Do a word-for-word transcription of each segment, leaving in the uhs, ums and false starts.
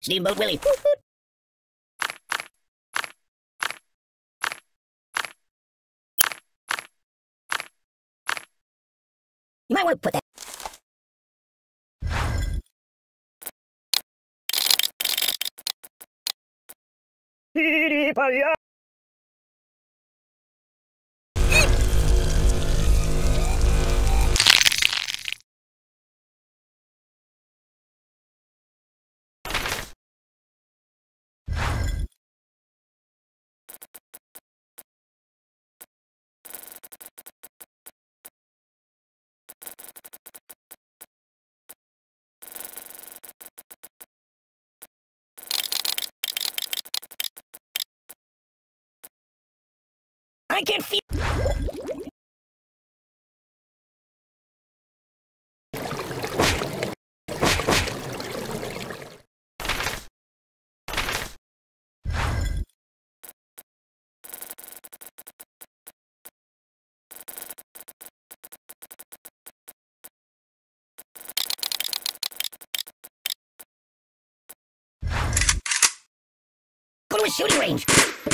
Steamboat Willie. You might want to put that. I can feel. Go to a shooting range.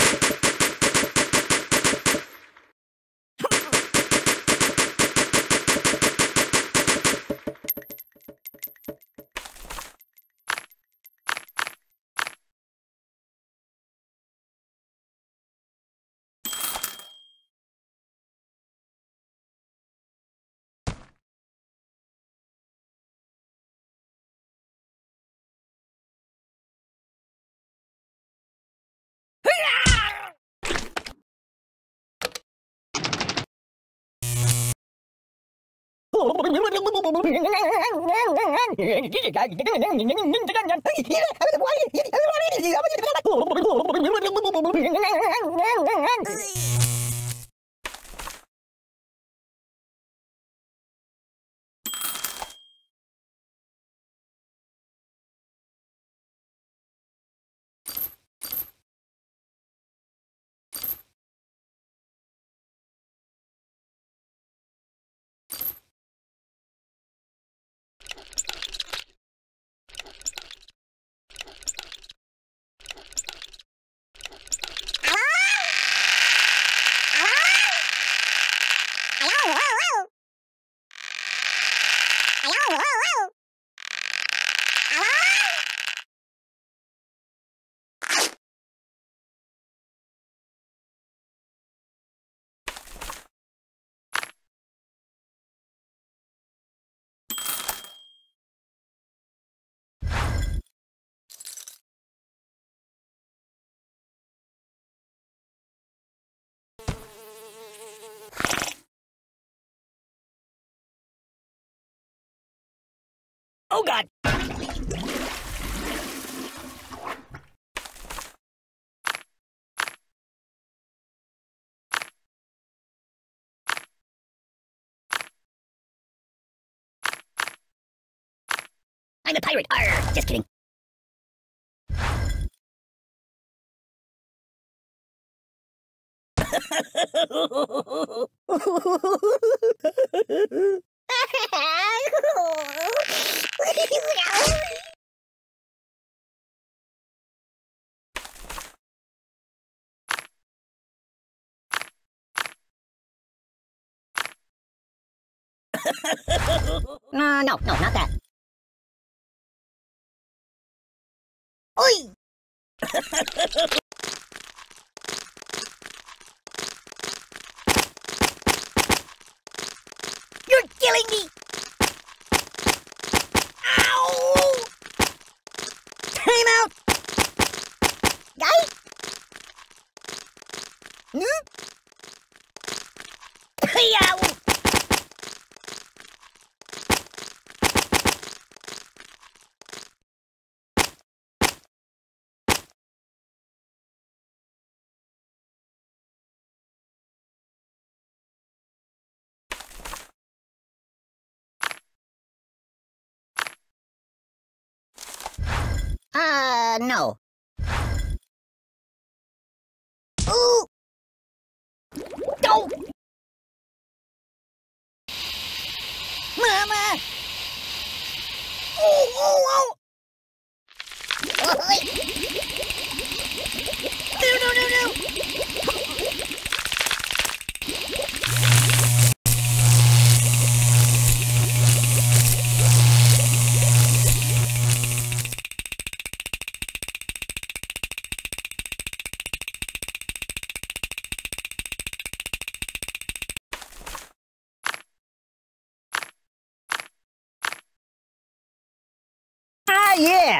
Oh God! I'm a pirate. Arr! Just kidding. No, no, no, not that. Oi! You're killing me! Ow! Time out! Guy? Hmm? Yow! Uh, no. Ooh! Go! Mama! Oh, oh, oh! Ah, yeah!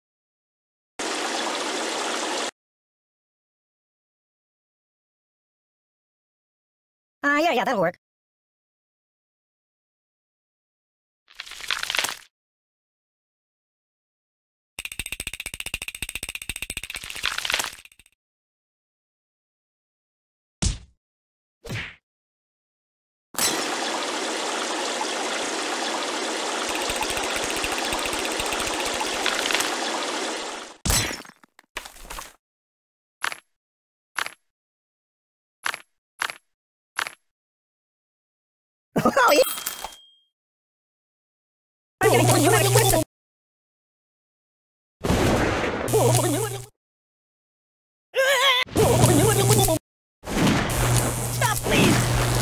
Ah, uh, yeah, yeah, that'll work. Oh, yeah! I'm getting close to my Stop, please!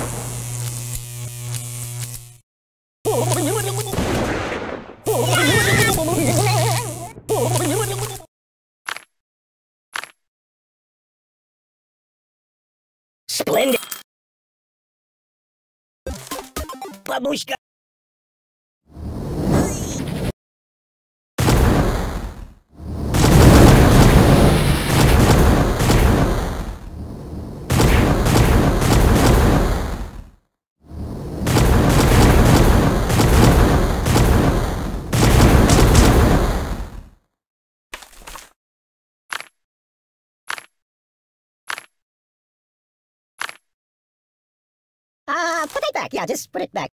Splendid! Babushka! Ah, uh, put it back. Yeah, just put it back.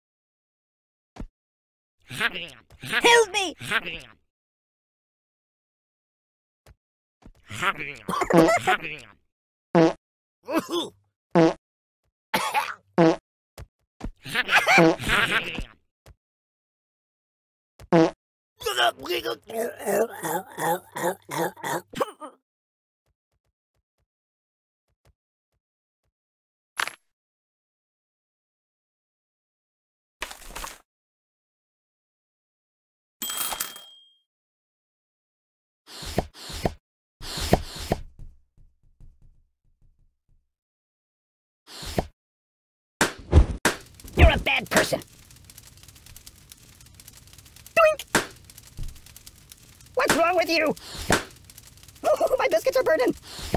Help me! You're a bad person. Doink! What's wrong with you? Oh, my biscuits are burning.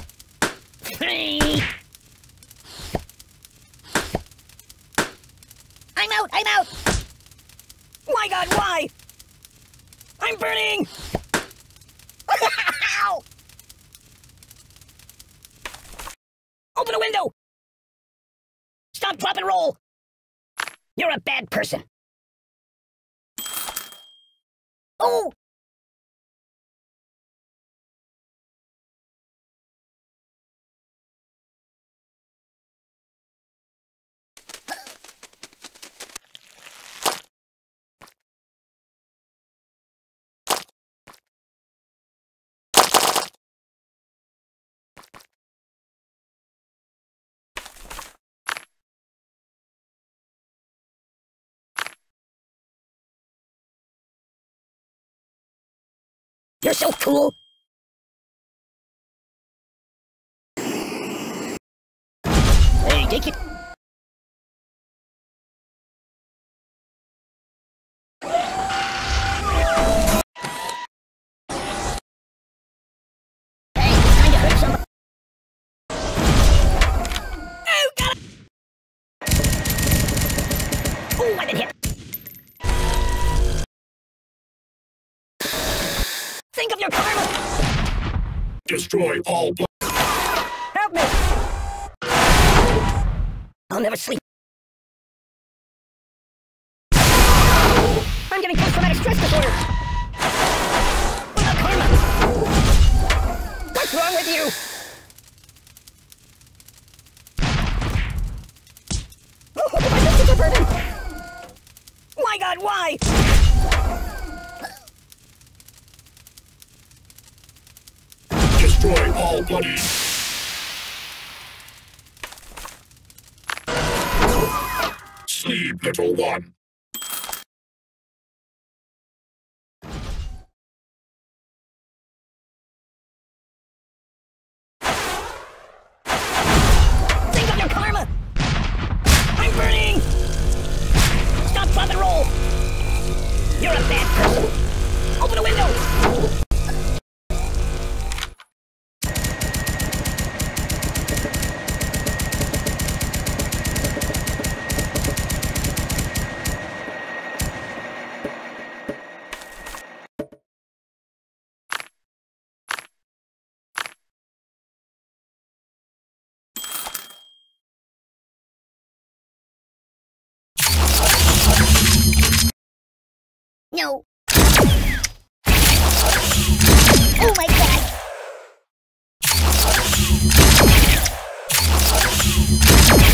I'm out, I'm out. My God, why? I'm burning. Ow! Open a window. Stop, drop, and roll. You're a bad person. Oh! You're so cool. Hey, take it. Hey, trying to hurt somebody. Oh, got it. Oh, I did hit. Think of your karma. Destroy all. Help me. I'll never sleep. I'm getting post-traumatic stress disorder. What about karma? What's wrong with you? Oh, my biscuits are burning. My God, why? Destroy all buddies. Sleep, little one. Think of your karma. I'm burning. Stop, drop, and roll. You're a bad person. Open a window. No. Oh my god!